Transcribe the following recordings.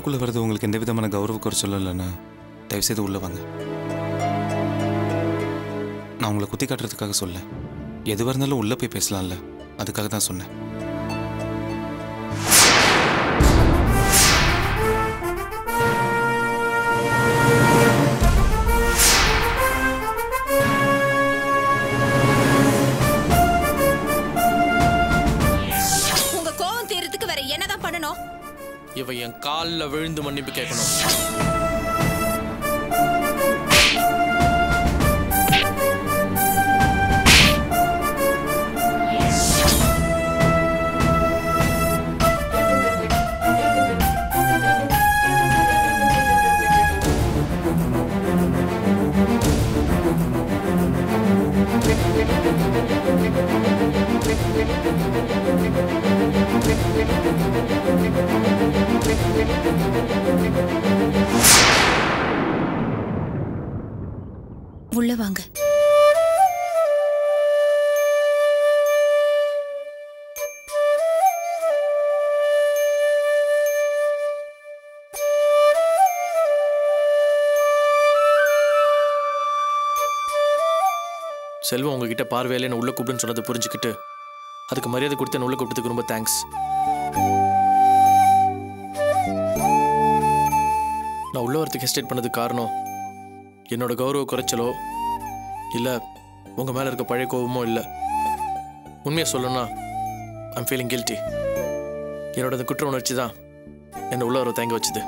வீட்டுக்குள்ளே வர்றது உங்களுக்கு எந்த விதமான கௌரவ குறைச்சலும் இல்லைன்னா தயவுசெய்து உள்ளே வாங்க. நான் உங்களை குத்தி காட்டுறதுக்காக சொல்ல, எதுவாக இருந்தாலும் உள்ளே போய் பேசலாம்ல, அதுக்காக தான் சொன்னேன். உங்க கோவம் தீர்றதுக்கு வேற என்னதான் பண்ணணும்? இவ என் காலில் விழுந்து மன்னிப்பு கேட்கணும். உள்ள வாங்க. செல்வம் உங்ககிட்ட பார்வையில என்ன உள்ள கூப்பிடுன்னு சொன்னதை புரிஞ்சுக்கிட்டு அதுக்கு மரியாதை கொடுத்து என்ன உள்ள கூப்பிட்டதுக்கு ரொம்ப தேங்க்ஸ். நான் உள்ள வரத்துக்கு ஹெஸ்டேட் பண்ணதுக்கு காரணம் என்னோட கௌரவ குறைச்சலோ இல்லை உங்கள் மேலே இருக்க பழைய கோபமோ இல்லை. உண்மையை சொல்லணும்னா ஐம் ஃபீலிங் கில்ட்டி. என்னோட அந்த குற்ற உணர்ச்சி தான் என்னை உள்ள வர தேங்க வச்சுது.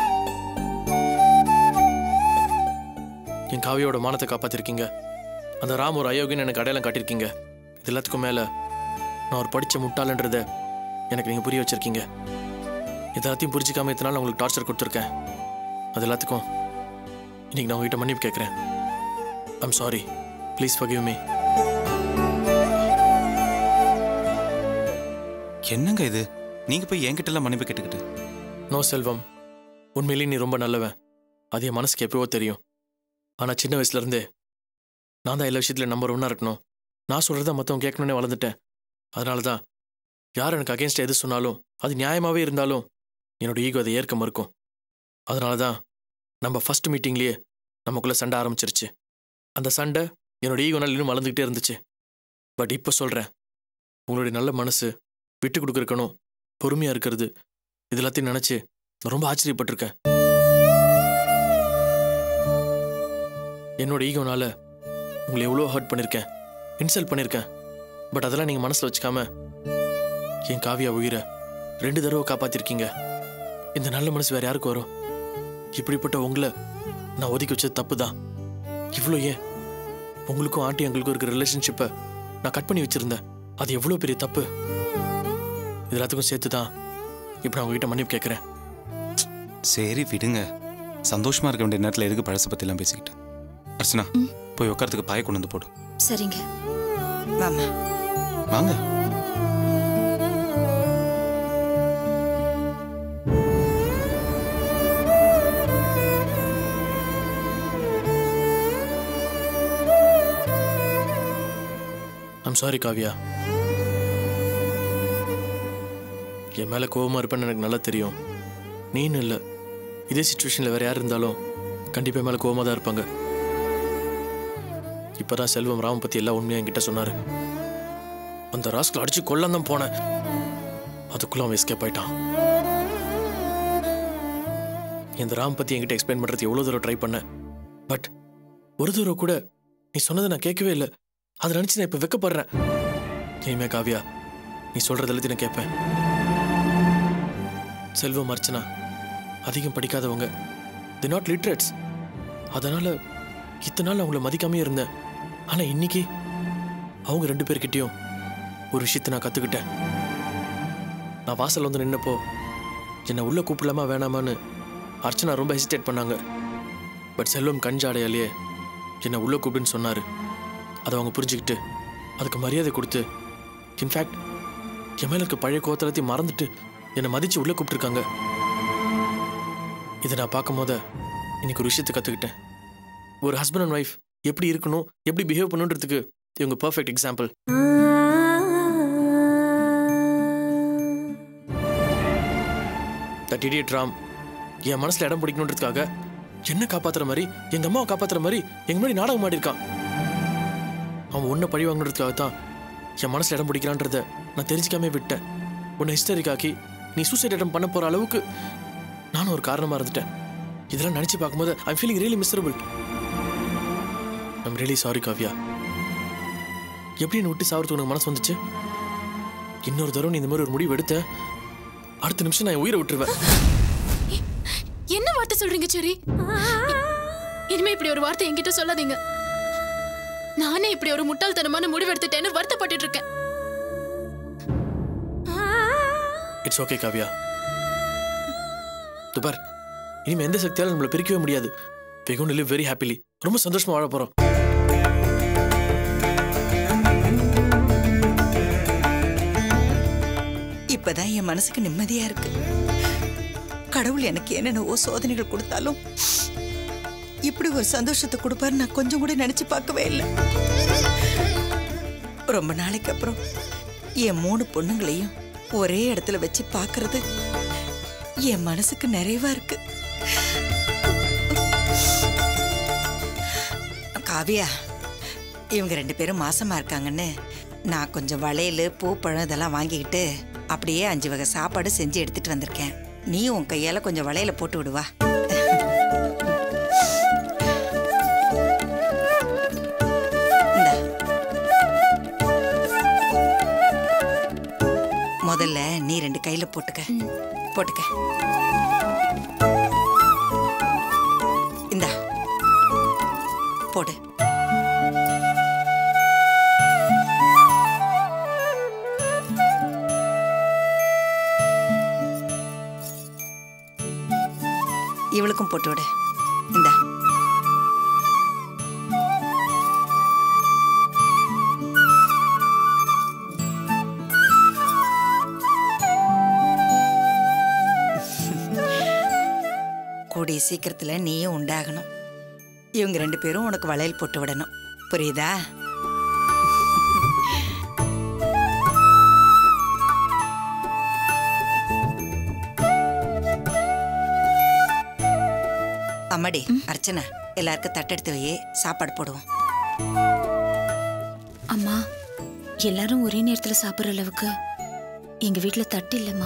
என் காவியோட மானத்தை காப்பாற்றிருக்கீங்க. அந்த ராம் ஒரு அயோக்கியன்னு எனக்கு அடையாளம் காட்டியிருக்கீங்க. இது எல்லாத்துக்கும் மேலே நான் ஒரு படித்த முட்டாளன்றதை எனக்கு நீங்கள் புரிய வச்சுருக்கீங்க. எல்லாத்தையும் புரிஞ்சிக்காம இத்தனை நாள் நான் உங்களுக்கு டார்ச்சர் கொடுத்துருக்கேன். அது எல்லாத்துக்கும் இன்னைக்கு நான் உங்ககிட்ட மன்னிப்பு கேட்குறேன். I'm sorry, please forgive me. என்னங்க இது, நீங்கள் போய் என்கிட்டலாம் மன்னிப்பு கேட்டுக்கிட்டு? நோ செல்வம், உண்மையிலேயே நீ ரொம்ப நல்லவன். அது என் மனசுக்கு எப்போவோ தெரியும். ஆனால் சின்ன வயசுலேருந்தே நான் தான் எல்லா விஷயத்துலையும் நம்பர் 1 இருக்கணும், நான் சொல்கிறத மற்றவங்க கேட்கணுன்னே வளர்ந்துட்டேன். அதனால தான் யார் எனக்கு அகேன்ஸ்ட் எது சொன்னாலும் அது நியாயமாகவே இருந்தாலும் என்னோட ஈகோ அதை ஏற்க மறுக்கும். அதனால தான் நம்ம ஃபர்ஸ்ட் மீட்டிங்லேயே நமக்குள்ளே சண்டை ஆரம்பிச்சிருச்சு. அந்த சண்டை என்னோட ஈகோனால் இன்னும் வளர்ந்துக்கிட்டே இருந்துச்சு. பட் இப்போ சொல்கிறேன், உங்களுடைய நல்ல மனசு, விட்டு கொடுக்குறக்கணும், பொறுமையாக இருக்கிறது, இது எல்லாத்தையும் நினச்சி நான் ரொம்ப ஆச்சரியப்பட்டிருக்கேன். என்னோட ஈகோனால உங்களை எவ்வளோ ஹர்ட் பண்ணியிருக்கேன், இன்சல்ட் பண்ணியிருக்கேன். பட் அதெல்லாம் நீங்கள் மனசில் வச்சுக்காம என் காவியா உயிரை 2 தடவை காப்பாற்றிருக்கீங்க. இந்த நல்ல மனசு வேறு யாருக்கு வரும்? இப்படிப்பட்ட உங்களை நான் ஒதுக்கி வச்சது தப்பு தான். இவ்வளோ ஏன், உங்களுக்கும் ஆண்டி எங்களுக்கும் இருக்கிற ரிலேஷன்ஷிப்பை நான் கட் பண்ணி வச்சுருந்தேன். அது எவ்வளோ பெரிய தப்பு. இது எல்லாத்துக்கும் சேர்த்து தான் இப்போ நான் உங்ககிட்ட மன்னிப்பு கேட்குறேன். சரி விடுங்க, சந்தோஷமாக இருக்க வேண்டிய நேரத்தில் எதுக்கு பழசை பற்றிலாம் பேசிக்கிட்டு? அர்ச்சனா, போய் உட்காரத்துக்கு பாய கொண்டு வந்து போடு. சரிங்க. மாமா வாங்க. I'm sorry Kavya. என் மேலே கோபமாக இருப்பேன்னு எனக்கு நல்லா தெரியும். நீன்னு இல்லை, இதே சுச்சுவேஷனில் வேறு யார் இருந்தாலும் கண்டிப்பாக மேலே கோபமாக தான் இருப்பாங்க. இப்போ தான் செல்வம் ராம் பற்றி எல்லா உண்மையாக என்கிட்ட சொன்னார். அந்த ராஸ்கில் அடித்து கொல்லம் தான் போனேன். அதுக்குள்ள அவன் எஸ்கேப் ஆயிட்டான். இந்த ராம் பற்றி என்கிட்ட எக்ஸ்பிளைன் பண்ணுறது எவ்வளோ தூரம் ட்ரை பண்ணேன். பட் ஒரு தூரம் கூட நீ சொன்னதை நான் கேட்கவே இல்லை. அதை நினச்சி நான் இப்போ வெக்கப்படுறேன். இனிமே காவியா, நீ சொல்கிறது எல்லாத்தையும் நான் கேட்பேன். செல்வம், அர்ச்சனா அதிகம் படிக்காதவங்க, தி நாட் லிட்ரேட்ஸ். அதனால் இத்தனை நாள் அவங்கள மதிக்காமே இருந்தேன். ஆனால் இன்னைக்கு அவங்க 2 பேர்கிட்டையும் ஒரு விஷயத்தை நான் கற்றுக்கிட்டேன். நான் வாசல் வந்து நின்னப்போ என்னை உள்ளே கூப்பிடலாமா வேணாமான்னு அர்ச்சனா ரொம்ப ஹெசிடேட் பண்ணாங்க. பட் செல்வம் கஞ்சாடையாலேயே என்னை உள்ளே கூப்பிடுன்னு சொன்னார். அதை அவங்க புரிஞ்சுக்கிட்டு அதுக்கு மரியாதை கொடுத்து, இன்ஃபேக்ட் என் மேலே இருக்க பழைய கோத்தலத்தையும் மறந்துட்டு என்னை மதித்து உள்ளே கூப்பிட்டுருக்காங்க. இதை நான் பார்க்கும் போது இன்னைக்கு ஒரு விஷயத்தை கற்றுக்கிட்டேன். ஒரு ஹஸ்பண்ட் அண்ட் ஒய்ஃப் எப்படி இருக்கணும், எப்படி பிஹேவ் பண்ணுன்றதுக்கு இவங்க perfect example. That idiot Ram என் மனசுல இடம் பிடிக்கணுன்றதுக்காக என்ன காப்பாத்துற மாதிரி எங்க அம்மாவை காப்பாத்துற மாதிரி எங்க முன்னாடி நாடகம் ஆடிருக்கான். அவன் உன்னை பழி வாங்கணுன்றதுக்காக தான் என் மனசுல இடம் பிடிக்கிறான்றத நான் தெரிஞ்சுக்காமே விட்டேன். உன்னை ஹிஸ்டரிக்காக்கி நீ சூசைட் அட்டம் பண்ண போற அளவுக்கு நானும் ஒரு காரணமா இருந்துட்டேன். இதெல்லாம் நினைச்சு பார்க்கும்போது I'm feeling really miserable. I'm really sorry Kavya. எப்படி என்னை விட்டு சாவறதுக்கு உனக்கு மனசு வந்துச்சு? இன்னொரு தடவை நீ இந்த மாதிரி ஒரு முடிவு எடுத்த அடுத்த நிமிஷம் நான் உயிரை விட்டுருவேன். என்ன வார்த்தை சொல்றீங்க சரி? இனிமே இப்படி ஒரு வார்த்தை என்கிட்ட சொல்லாதீங்க. நானே இப்படி ஒரு முட்டாள்தனமான முடிவு எடுத்துட்டேன்னு வருத்தப்பட்டு இருக்கேன். It's okay Kavya. துபார், இனிமே எந்த சக்தியாலும் நம்மளை பிரிக்கவே முடியாது. we going to live very happily. ரொம்ப சந்தோஷமா வாழ போறோம். இப்பதான் என் மனசுக்கு நிம்மதியா இருக்கு. கடவுள் எனக்கு என்னென்னவோ சோதனைகள் கொடுத்தாலும் இப்படி ஒரு சந்தோஷத்தை கொடுப்பாரு நான் கொஞ்சம் கூட நினைச்சு பார்க்கவே இல்லை. ரொம்ப நாளைக்கு அப்புறம் என் 3 பொண்ணுங்களையும் ஒரே இடத்துல வச்சு பார்க்கறது என் மனசுக்கு நிறைவா இருக்கு. காவியா, இவங்க 2 பேரும் மாசமா இருக்காங்கன்னு நான் கொஞ்சம் வளையல் பூப்பழம் இதெல்லாம் வாங்கிக்கிட்டு அப்படியே 5 வகை சாப்பாடு செஞ்சு எடுத்துட்டு வந்திருக்கேன். நீ உன் கையால கொஞ்சம் வளையல போட்டு விடுவா. முதல்ல நீ 2 கையில போட்டுக்க. இந்தா போடு. இவளுக்கும் போட்டு விடு. இந்தா. கூடிய சீக்கிரத்துல நீயும் உண்டாகணும். இவங்க 2 பேரும் உனக்கு வளையல் போட்டு விடணும். புரியுதா? அம்மாடி, அர்ச்சனா, எல்லாருக்கும் தட்டெடுத்து வை, சாப்பாடு போடுவோம். அம்மா, எல்லாரும் ஒரே நேரத்துல சாப்பிடுற அளவுக்கு எங்க வீட்டுல தட்டு இல்லம்மா.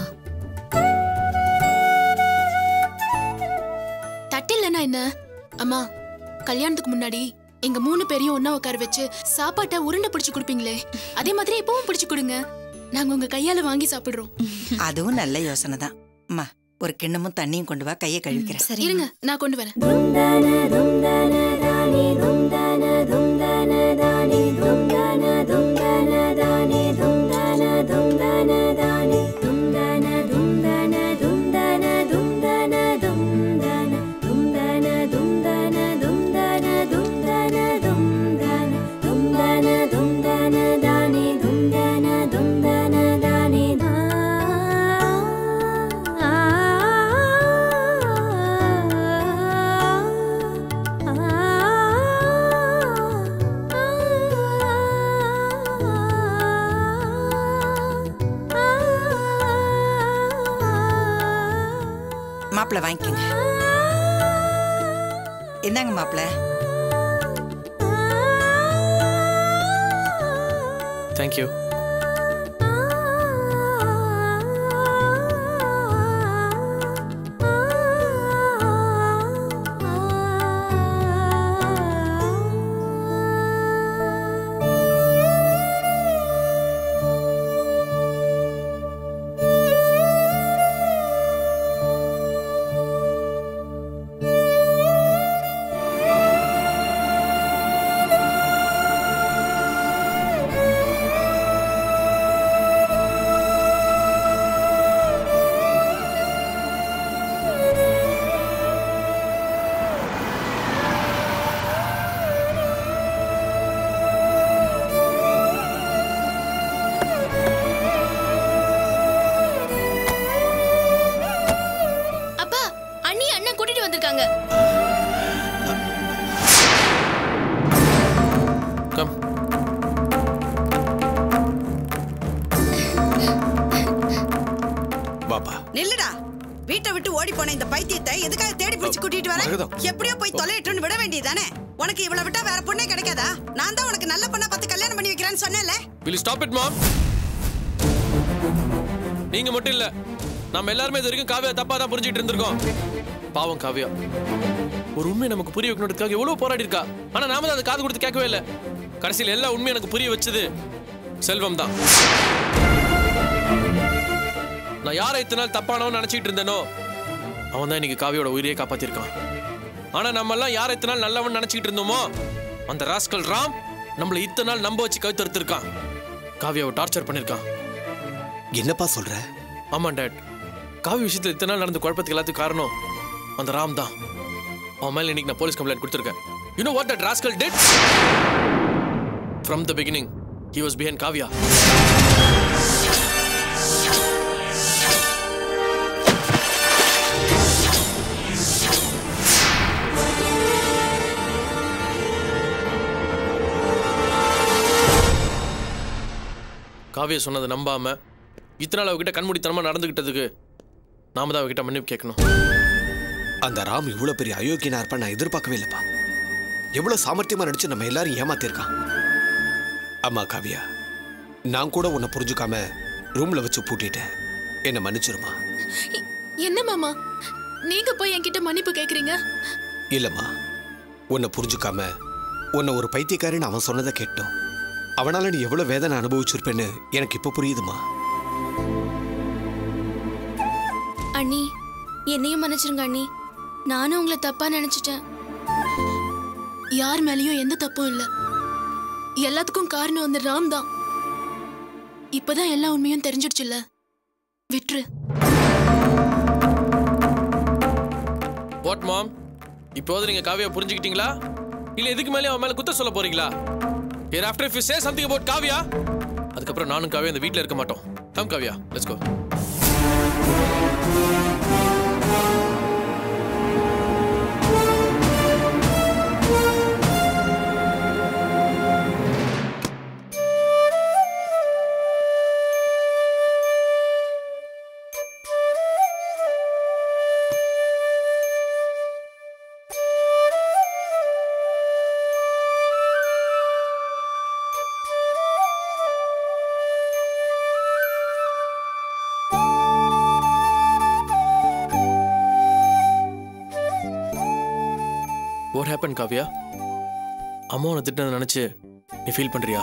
தட்டு இல்லைன்னா என்ன அம்மா? கல்யாணத்துக்கு முன்னாடி எங்க 3 பேரையும் ஒன்னா உட்கார வச்சு சாப்பாட்டை உருண்டை பிடிச்சு கொடுப்பீங்களே, அதே மாதிரி இப்பவும் பிடிச்சு கொடுங்க. நாங்க உங்க கையால வாங்கி சாப்பிடுறோம். அதுவும் நல்ல யோசனை தான். அம்மா, ஒரு கிண்ணமும் தண்ணியும் கொண்டு வா, கையை கழுவிக்கிறேன். சரி, இருங்க, நான் கொண்டு வரேன். மாப்பிள்ள வாங்கிக்கங்க. என்னங்க மாப்பிள்ள? தேங்க்யூ. வீட்டை விட்டு ஓடி போன இந்த பைத்தியத்தை எதுக்காக தேடி பிடிச்சு கூட்டிட்டு வர? எப்படியோ போய் தொலையிட்டுன்னு விட வேண்டியதானே? உனக்கு இவ்வளவு விட்டா வேற பொண்ணே கிடைக்காதா? நான் தான் உனக்கு நல்ல பொண்ணா பார்த்து கல்யாணம் பண்ணி வைக்கிறேன்னு சொன்னேன்ல. Will you stop it, mom? நீங்க மட்டும் இல்ல, நம்ம எல்லாருமே இது வரைக்கும் காவியா தப்பா தான் புரிஞ்சிட்டு இருந்திருக்கோம். பாவம் காவியா ஒரு உண்மையை நமக்கு புரிய வைக்கணுன்றதுக்காக எவ்வளவு போராடி இருக்கா. ஆனா நாம தான் அதை காது கொடுத்து கேட்கவே இல்லை. கடைசியில் எல்லா உண்மையும் எனக்கு புரிய வச்சது செல்வம் தான். நான் யாரை இத்தனை நாள் தப்பானவன்னு நினைச்சிட்டு இருந்தேனோ அவன் தான் இன்னைக்கு காவியோட உயிரையே காப்பாத்திருக்கான். ஆனா நம்ம எல்லாம் யாரை இத்தனை நாள் நல்லவன் நினைச்சிட்டு இருந்தோமோ அந்த ராஸ்கல் ராம் நம்மள இத்தனை நாள் நம்ப வச்சு கழுத்தறுத்திருக்கான். காவியாவை டார்ச்சர் பண்ணிருக்கான். என்னப்பா சொல்ற? ஆமா டேட், காவி விஷயத்துல இத்தனை நாள் நடந்த குழப்பத்துக்கு எல்லாத்துக்கும் காரணம் அந்த ராம் தான். அவன் மேல இன்னைக்கு நான் போலீஸ் கம்ப்ளைண்ட் கொடுத்துருக்கேன். You know what that rascal did? From the beginning, he was behind Kavya. Kavya சொன்னதை நம்பாம இத்தனை நாள் அவகிட்ட கண்மூடித்தனமா நடந்துகிட்டதுக்கு நாம தான் அவகிட்ட மன்னிப்பு கேட்கணும். அந்த ராம் இவ்வளவு பெரிய அயோக்கியனா இருப்பா நான் எதிர்பார்க்கவே இல்லப்பா. எவ்வளவு சாமர்த்தியமா நடிச்சு நம்ம எல்லாரும் ஏமாத்திருக்கான். அம்மா காவியா, நான் கூட உன்னை புரிஞ்சுக்காம ரூம்ல வச்சு பூட்டிட்டேன். என்ன மன்னிச்சிருமா. என்ன மாமா நீங்க போய் என்கிட்ட மன்னிப்பு கேக்குறீங்க? இல்லம்மா, உன்னை புரிஞ்சுக்காம உன்னை ஒரு பைத்தியக்காரன்னு அவன் சொன்னதை கேட்டோம். அவனால நீ எவ்வளவு வேதனை அனுபவிச்சிருப்பேன்னு எனக்கு இப்ப புரியுதுமா. அண்ணி என்னையும் மன்னிச்சிருங்க அண்ணி. நானும் உங்களை தப்பா நினைச்சிட்டேன். யார் மேலேயும் எந்த தப்பும் இல்லை. எல்லாத்துக்கும் காரணம் அந்த ராம் தான். இப்பதான் எல்லா உண்மையும் தெரிஞ்சிடுச்சுல்ல, விட்டுரு. வாட் மாம், இப்போது நீங்க காவியா புரிஞ்சுக்கிட்டீங்களா இல்ல இதுக்கு மேலே அவன் மேல குத்த சொல்ல போறீங்களா? Hereafter if you say something about Kavya, அதுக்கப்புறம் நானும் காவியா இந்த வீட்ல இருக்க மாட்டோம். Come Kavya, let's go. What happened, Kavya? அம்மா உன்னை திட்டத்தை நினைச்சு நீ ஃபீல் பண்றியா?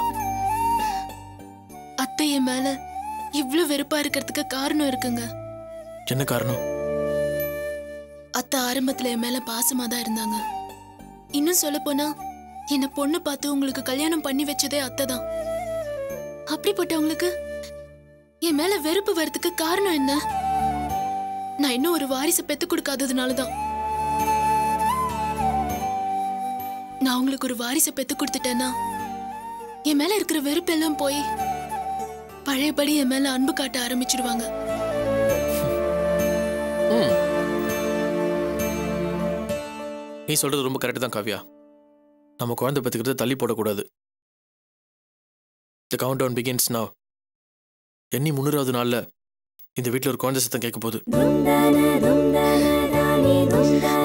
அத்தை என் மேல இவ்ளோ வெறுப்பா இருக்கிறதுக்கு காரணம் இருக்குங்க. என்ன காரணம்? அத்தை ஆரம்பத்துல என் மேல பாசமா தான் இருந்தாங்க. இன்னும் சொல்ல போனா என்ன பொண்ணு பார்த்து உங்களுக்கு கல்யாணம் பண்ணி வச்சதே அத்தை தான். அப்படிப்பட்டவங்களுக்கு என் மேல வெறுப்பு வரதுக்கு காரணம் என்ன? நான் இன்னும் ஒரு வாரிசை பெத்து கொடுக்காததுனாலதான். நான் உங்களுக்கு ஒரு வாரிசை பெத்து கொடுத்துட்டேன்னா என் மேல இருக்கிற வெறுப்பு எல்லாம் போய் பழையபடி என் மேல அன்பு காட்ட ஆரம்பிச்சிடுவாங்க. நீ சொல்றது ரொம்ப கரெக்ட் தான் காவியா. நம்ம குழந்தை பெற்றுக்கிறது தள்ளி போடக்கூடாது. The countdown begins now. எண்ணி 300வது நாள்ல இந்த வீட்டில் ஒரு குழந்தை சத்தம் கேட்க போகுது.